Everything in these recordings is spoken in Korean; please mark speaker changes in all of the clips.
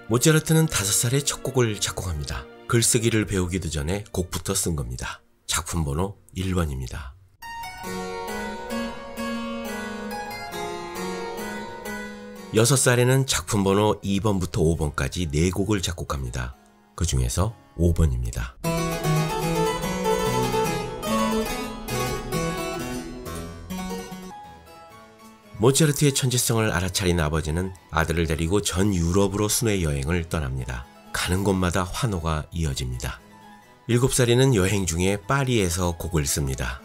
Speaker 1: 모차르트는 5살에 첫 곡을 작곡합니다. 글쓰기를 배우기도 전에 곡부터 쓴 겁니다. 작품 번호 1번입니다. 여섯 살에는 작품 번호 2번부터 5번까지 4곡을 작곡합니다. 그 중에서 5번입니다. 모차르트의 천재성을 알아차린 아버지는 아들을 데리고 전 유럽으로 순회 여행을 떠납니다. 가는 곳마다 환호가 이어집니다. 7살에는 여행 중에 파리에서 곡을 씁니다.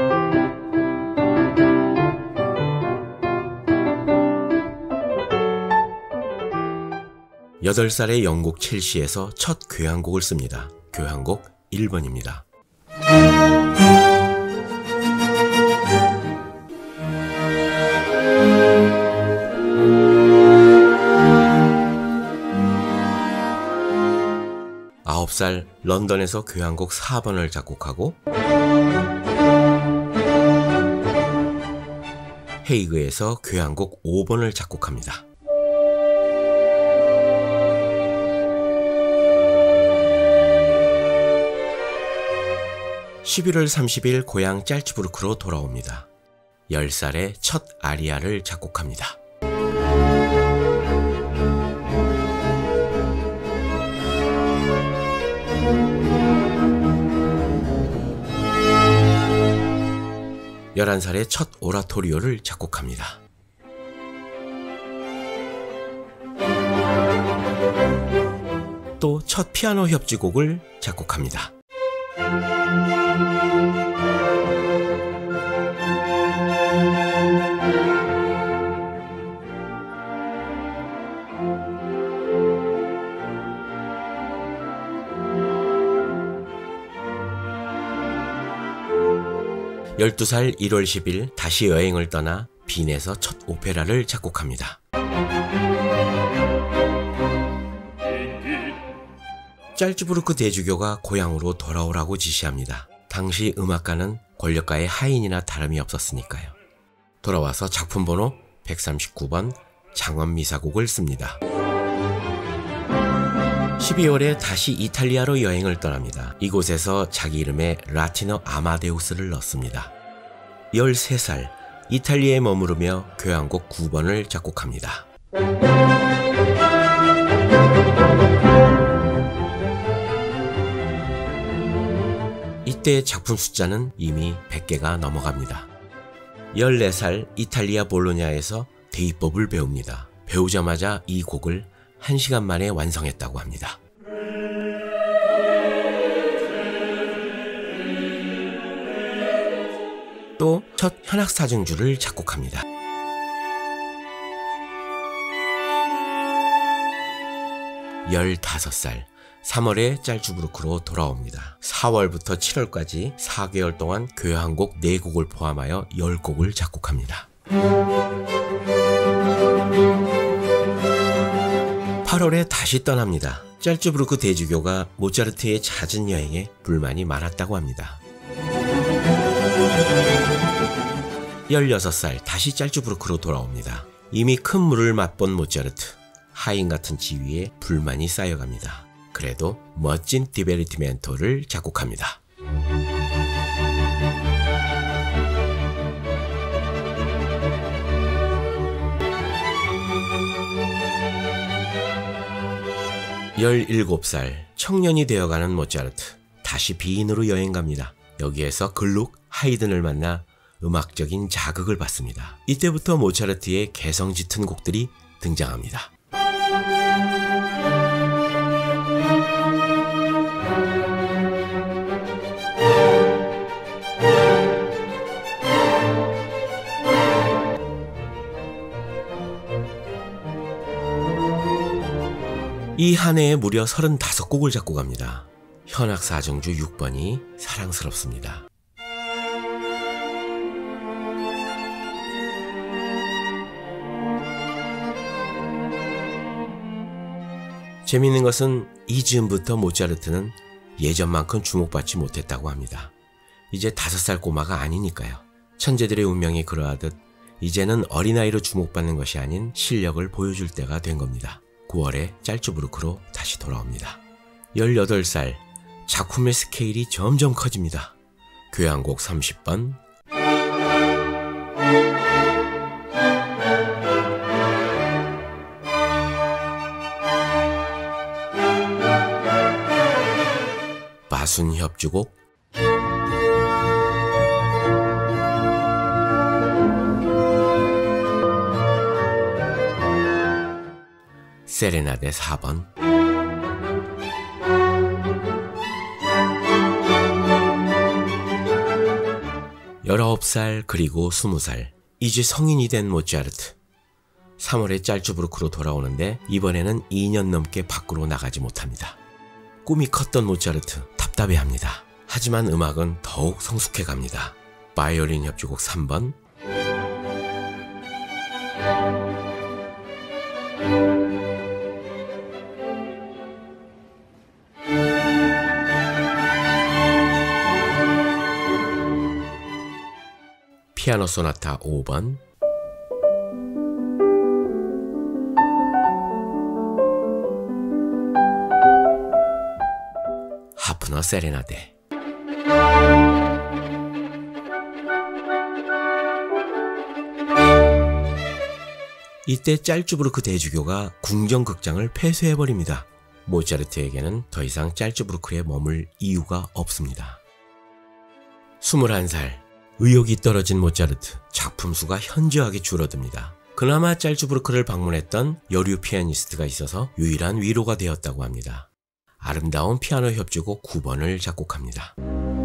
Speaker 1: 8살에 영국 첼시에서 첫 교향곡을 씁니다. 교향곡 1번입니다. 아홉 살 런던에서 교향곡 4번을 작곡하고 헤이그에서 교향곡 5번을 작곡합니다. 11월 30일 고향 짤츠부르크로 돌아옵니다. 10살에 첫 아리아를 작곡합니다. 열한 살에 첫 오라토리오를 작곡합니다. 또 첫 피아노 협주곡을 작곡합니다. 열두 살 1월 10일 다시 여행을 떠나 빈에서 첫 오페라를 작곡합니다. 짤츠부르크 대주교가 고향으로 돌아오라고 지시합니다. 당시 음악가는 권력가의 하인이나 다름이 없었으니까요. 돌아와서 작품 번호 139번 장엄미사곡을 씁니다. 12월에 다시 이탈리아로 여행을 떠납니다. 이곳에서 자기 이름에 라틴어 아마데우스를 넣습니다. 13살 이탈리아에 머무르며 교향곡 9번을 작곡합니다. 이때 작품 숫자는 이미 100개가 넘어갑니다. 14살 이탈리아 볼로냐에서 대위법을 배웁니다. 배우자마자 이 곡을 1시간 만에 완성했다고 합니다. 또 첫 현악사중주를 작곡합니다. 15살 3월에 짤츠부르크로 돌아옵니다. 4월부터 7월까지 4개월 동안 교향곡 4곡을 포함하여 10곡을 작곡합니다. 8월에 다시 떠납니다. 짤츠부르크 대주교가 모차르트의 잦은 여행에 불만이 많았다고 합니다. 16살 다시 짤츠부르크로 돌아옵니다. 이미 큰 물을 맛본 모차르트, 하인 같은 지위에 불만이 쌓여갑니다. 그래도 멋진 디베르티멘토를 작곡합니다. 열일곱 살 청년이 되어가는 모차르트, 다시 비인으로 여행 갑니다. 여기에서 글룩, 하이든을 만나 음악적인 자극을 받습니다. 이때부터 모차르트의 개성 짙은 곡들이 등장합니다. 이 한 해에 무려 35곡을 작곡합니다. 현악사중주 6번이 사랑스럽습니다. 재미있는 것은 이 즈음부터 모차르트는 예전만큼 주목받지 못했다고 합니다. 이제 5살 꼬마가 아니니까요. 천재들의 운명이 그러하듯 이제는 어린아이로 주목받는 것이 아닌 실력을 보여줄 때가 된 겁니다. 9월에 짤츠부르크로 다시 돌아옵니다. 18살, 작품의 스케일이 점점 커집니다. 교향곡 30번, 마순 협주곡, 세레나데 4번, 열아홉 살 그리고 20살, 이제 성인이 된 모차르트. 3월에 짤츠부르크로 돌아오는데 이번에는 2년 넘게 밖으로 나가지 못합니다. 꿈이 컸던 모차르트 답답해합니다. 하지만 음악은 더욱 성숙해 갑니다. 바이올린 협주곡 3번, 피아노 소나타 5번, 하프너 세레나데. 이때 짤츠부르크 대주교가 궁정극장을 폐쇄해버립니다. 모차르트에게는 더 이상 짤츠부르크에 머물 이유가 없습니다. 21살, 의욕이 떨어진 모차르트, 작품 수가 현저하게 줄어듭니다. 그나마 짤츠부르크를 방문했던 여류 피아니스트가 있어서 유일한 위로가 되었다고 합니다. 아름다운 피아노 협주곡 9번을 작곡합니다.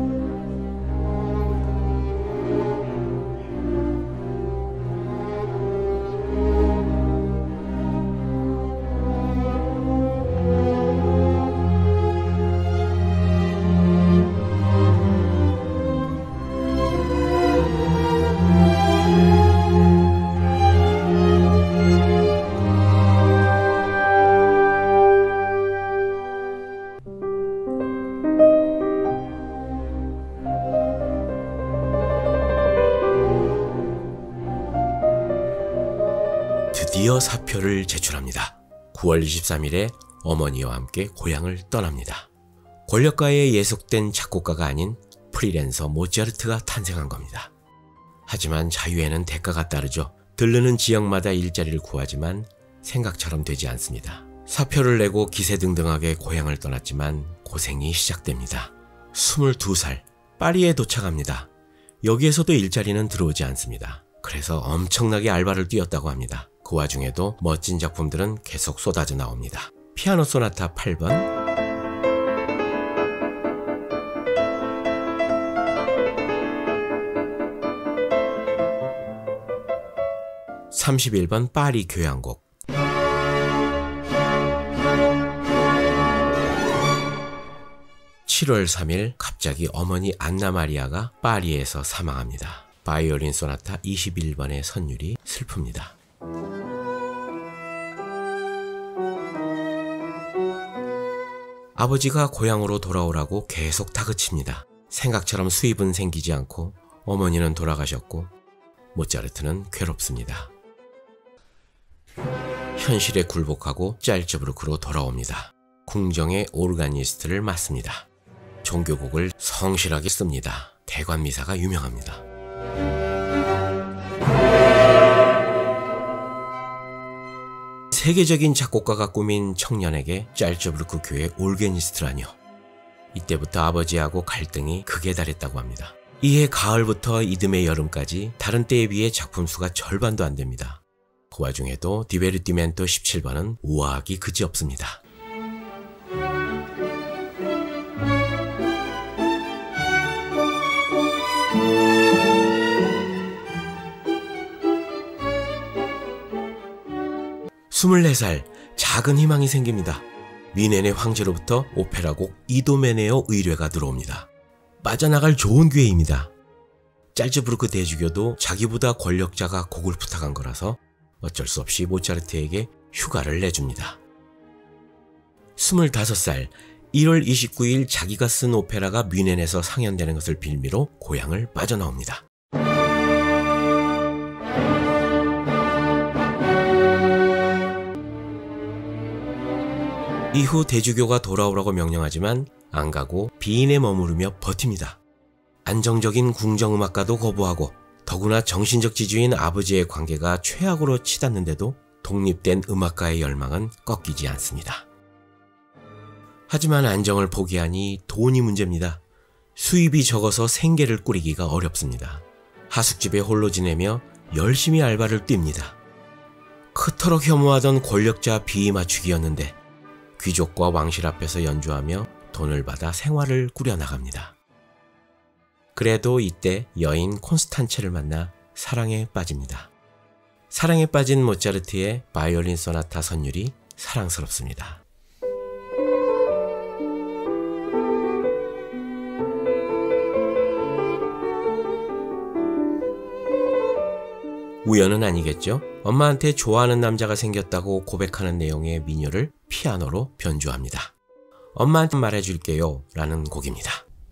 Speaker 1: 드디어 사표를 제출합니다. 9월 23일에 어머니와 함께 고향을 떠납니다. 권력가에 예속된 작곡가가 아닌 프리랜서 모차르트가 탄생한 겁니다. 하지만 자유에는 대가가 따르죠. 들르는 지역마다 일자리를 구하지만 생각처럼 되지 않습니다. 사표를 내고 기세등등하게 고향을 떠났지만 고생이 시작됩니다. 22살, 파리에 도착합니다. 여기에서도 일자리는 들어오지 않습니다. 그래서 엄청나게 알바를 뛰었다고 합니다. 그 와중에도 멋진 작품들은 계속 쏟아져 나옵니다. 피아노 소나타 8번, (31번) 파리 교향곡, (7월 3일) 갑자기 어머니 안나 마리아가 파리에서 사망합니다. 바이올린 소나타 21번의 선율이 슬픕니다. 아버지가 고향으로 돌아오라고 계속 다그칩니다. 생각처럼 수입은 생기지 않고 어머니는 돌아가셨고 모차르트는 괴롭습니다. 현실에 굴복하고 짤츠부르크로 돌아옵니다. 궁정의 오르가니스트를 맡습니다. 종교곡을 성실하게 씁니다. 대관미사가 유명합니다. 세계적인 작곡가가 꾸민 청년에게 짤츠부르크 교회 올게니스트라뇨. 이때부터 아버지하고 갈등이 극에 달했다고 합니다. 이해 가을부터 이듬해 여름까지 다른 때에 비해 작품 수가 절반도 안 됩니다. 그 와중에도 디베르티멘토 17번은 우아하기 그지없습니다. 스물네 살, 작은 희망이 생깁니다. 미넨의 황제로부터 오페라곡 이도메네오 의뢰가 들어옵니다. 빠져나갈 좋은 기회입니다. 짤츠부르크 대주교도 자기보다 권력자가 곡을 부탁한 거라서 어쩔 수 없이 모차르트에게 휴가를 내줍니다. 25살, 1월 29일 자기가 쓴 오페라가 뮌헨에서 상연되는 것을 빌미로 고향을 빠져나옵니다. 이후 대주교가 돌아오라고 명령하지만 안 가고 비인에 머무르며 버팁니다. 안정적인 궁정음악가도 거부하고 더구나 정신적 지주인 아버지의 관계가 최악으로 치닫는데도 독립된 음악가의 열망은 꺾이지 않습니다. 하지만 안정을 포기하니 돈이 문제입니다. 수입이 적어서 생계를 꾸리기가 어렵습니다. 하숙집에 홀로 지내며 열심히 알바를 뜁니다. 그토록 혐오하던 권력자 비위 맞추기였는데 귀족과 왕실 앞에서 연주하며 돈을 받아 생활을 꾸려나갑니다. 그래도 이때 여인 콘스탄체를 만나 사랑에 빠집니다. 사랑에 빠진 모차르트의 바이올린 소나타 선율이 사랑스럽습니다. 우연은 아니겠죠? 엄마한테 좋아하는 남자가 생겼다고 고백하는 내용의 민요를 피아노로 변주합니다. 엄마한테 말해줄게요 라는 곡입니다.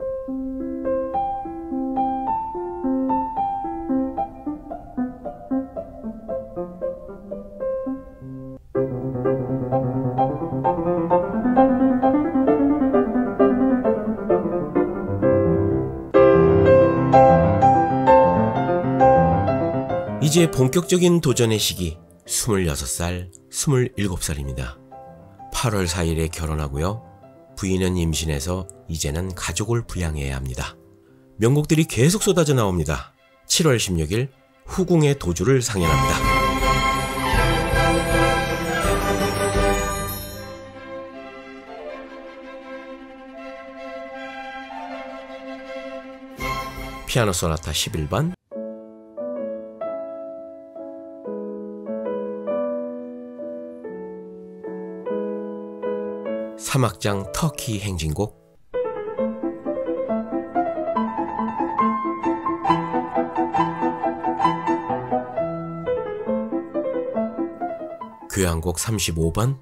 Speaker 1: 이제 본격적인 도전의 시기 26살, 27살입니다. 8월 4일에 결혼하고요. 부인은 임신해서 이제는 가족을 부양해야 합니다. 명곡들이 계속 쏟아져 나옵니다. 7월 16일 후궁의 도주를 상연합니다. 피아노 소나타 11번, 사막장 터키 행진곡, 교향곡 35번,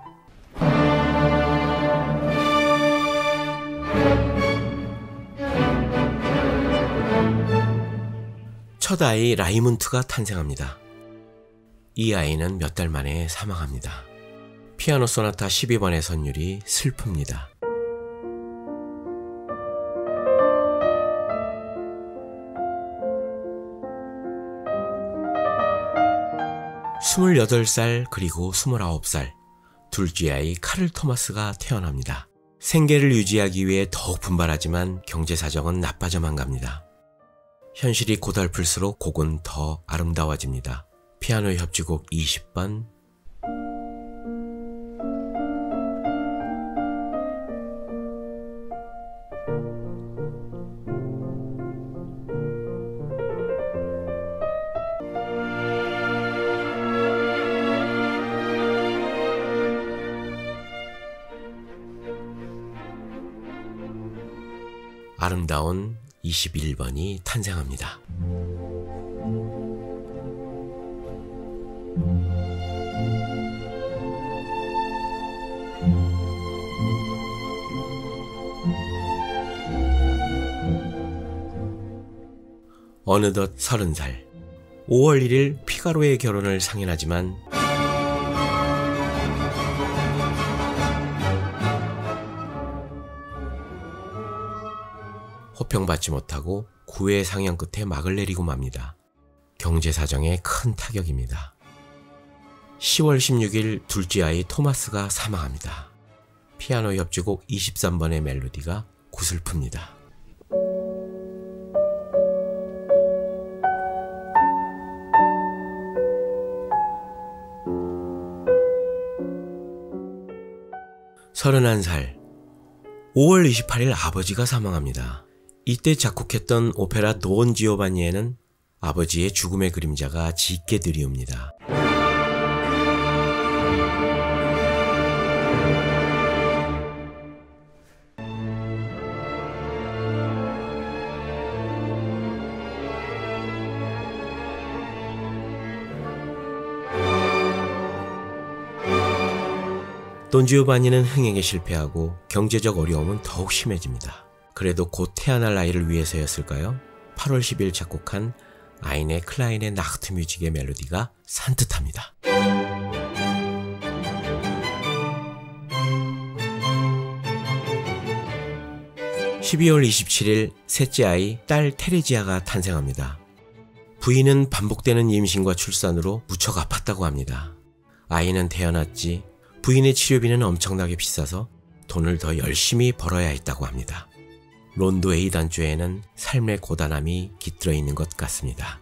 Speaker 1: 첫 아이 라이문트가 탄생합니다. 이 아이는 몇 달 만에 사망합니다. 피아노 소나타 12번의 선율이 슬픕니다. (28살) 그리고 (29살) 둘째 아이 카를 토마스가 태어납니다. 생계를 유지하기 위해 더욱 분발하지만 경제 사정은 나빠져만 갑니다. 현실이 고달플수록 곡은 더 아름다워집니다. 피아노 협주곡 20번, 아름다운 21번이 탄생합니다. 어느덧 30살, 5월 1일 피가로의 결혼을 상연하지만 호평받지 못하고 구회 상영 끝에 막을 내리고 맙니다. 경제 사정에 큰 타격입니다. 10월 16일 둘째 아이 토마스가 사망합니다. 피아노 협주곡 23번의 멜로디가 구슬픕니다. (31살) 5월 28일 아버지가 사망합니다. 이때 작곡했던 오페라 돈 지오바니에는 아버지의 죽음의 그림자가 짙게 드리웁니다. 돈 지오바니는 흥행에 실패하고 경제적 어려움은 더욱 심해집니다. 그래도 곧 태어날 아이를 위해서였을까요? 8월 10일 작곡한 아이네 클라인의 나흐트 뮤직의 멜로디가 산뜻합니다. 12월 27일 셋째 아이 딸 테레지아가 탄생합니다. 부인은 반복되는 임신과 출산으로 무척 아팠다고 합니다. 아이는 태어났지 부인의 치료비는 엄청나게 비싸서 돈을 더 열심히 벌어야 했다고 합니다. 론도 A 단주에는 삶의 고단함이 깃들어 있는 것 같습니다.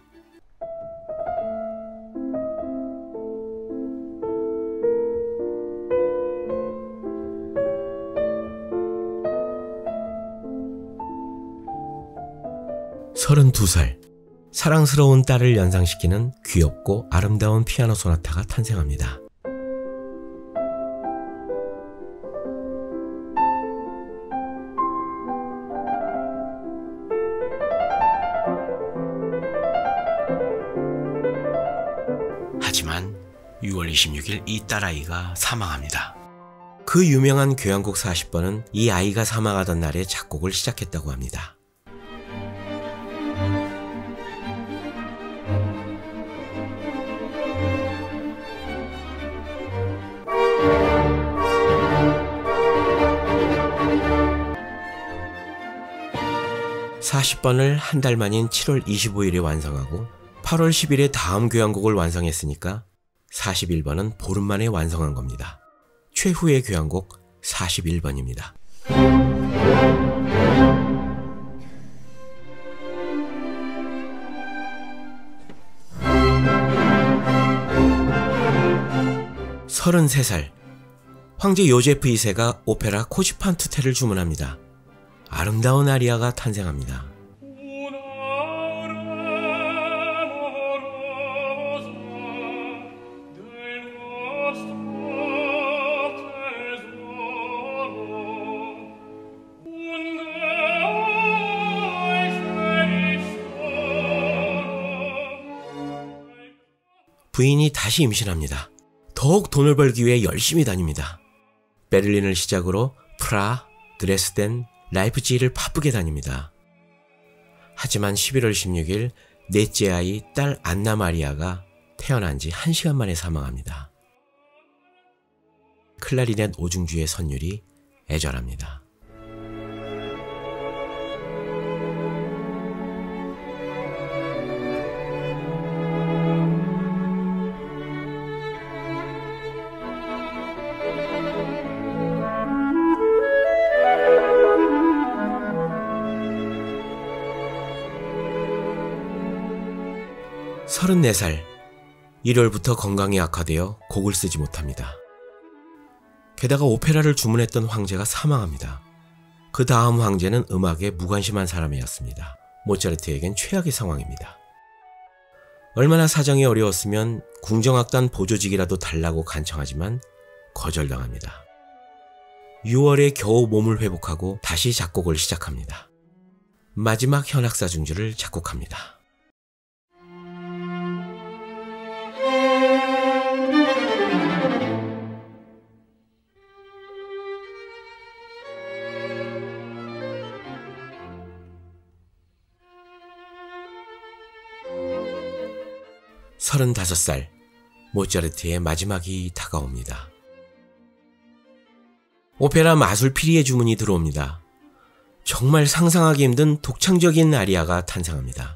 Speaker 1: 서른두 살, 사랑스러운 딸을 연상시키는 귀엽고 아름다운 피아노 소나타가 탄생합니다. 하지만 6월 26일 이 딸아이가 사망합니다. 그 유명한 교향곡 40번은 이 아이가 사망하던 날에 작곡을 시작했다고 합니다. (40번을) 한 달 만인 7월 25일에 완성하고 8월 10일에 다음 교향곡을 완성했으니까 41번은 보름 만에 완성한 겁니다. 최후의 교향곡 41번입니다. (33) 살, 황제 요제프 2세가 오페라 코지판투테를 주문합니다. 아름다운 아리아가 탄생합니다. 부인이 다시 임신합니다. 더욱 돈을 벌기 위해 열심히 다닙니다. 베를린을 시작으로 프라하, 드레스덴, 라이프치히를 바쁘게 다닙니다. 하지만 11월 16일 넷째 아이 딸 안나 마리아가 태어난 지 1시간 만에 사망합니다. 클라리넷 오중주의 선율이 애절합니다. (34) 살, 1월부터 건강이 악화되어 곡을 쓰지 못합니다. 게다가 오페라를 주문했던 황제가 사망합니다. 그 다음 황제는 음악에 무관심한 사람이었습니다. 모차르트에겐 최악의 상황입니다. 얼마나 사정이 어려웠으면 궁정악단 보조직이라도 달라고 간청하지만 거절당합니다. 6월에 겨우 몸을 회복하고 다시 작곡을 시작합니다. 마지막 현악사중주를 작곡합니다. (35) 살, 모차르트의 마지막이 다가옵니다. 오페라 마술 피리의 주문이 들어옵니다. 정말 상상하기 힘든 독창적인 아리아가 탄생합니다.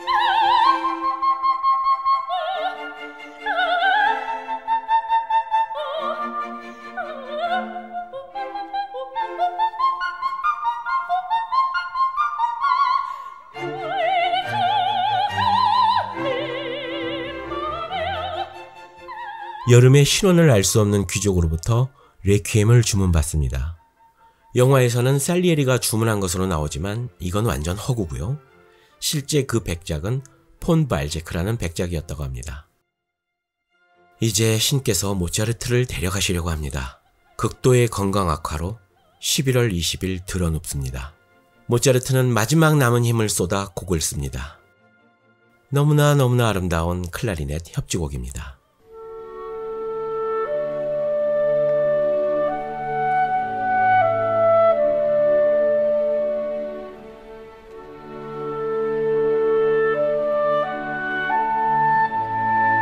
Speaker 1: 여름의 신원을 알 수 없는 귀족으로부터 레퀴엠을 주문받습니다. 영화에서는 살리에리가 주문한 것으로 나오지만 이건 완전 허구고요. 실제 그 백작은 폰 발제크라는 백작이었다고 합니다. 이제 신께서 모차르트를 데려가시려고 합니다. 극도의 건강 악화로 11월 20일 드러눕습니다. 모차르트는 마지막 남은 힘을 쏟아 곡을 씁니다. 너무나 아름다운 클라리넷 협주곡입니다.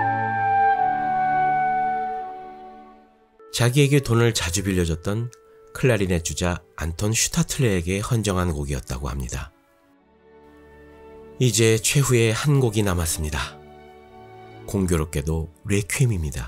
Speaker 1: 자기에게 돈을 자주 빌려줬던 클라리넷 주자 안톤 슈타틀레에게 헌정한 곡이었다고 합니다. 이제 최후의 한 곡이 남았습니다. 공교롭게도 레퀴엠입니다.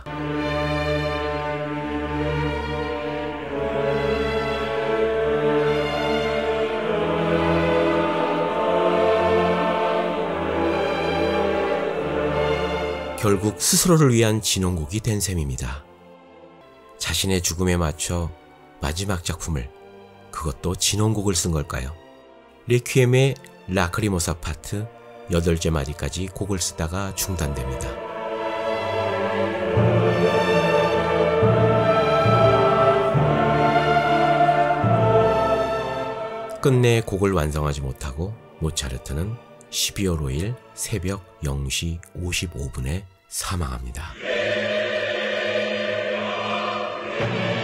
Speaker 1: 결국 스스로를 위한 진원곡이 된 셈입니다. 자신의 죽음에 맞춰 마지막 작품을, 그것도 진원곡을 쓴 걸까요? 레퀴엠의 라크리모사 파트 8째 마디까지 곡을 쓰다가 중단됩니다. 끝내 곡을 완성하지 못하고 모차르트는 12월 5일 새벽 0시 55분에 사망합니다.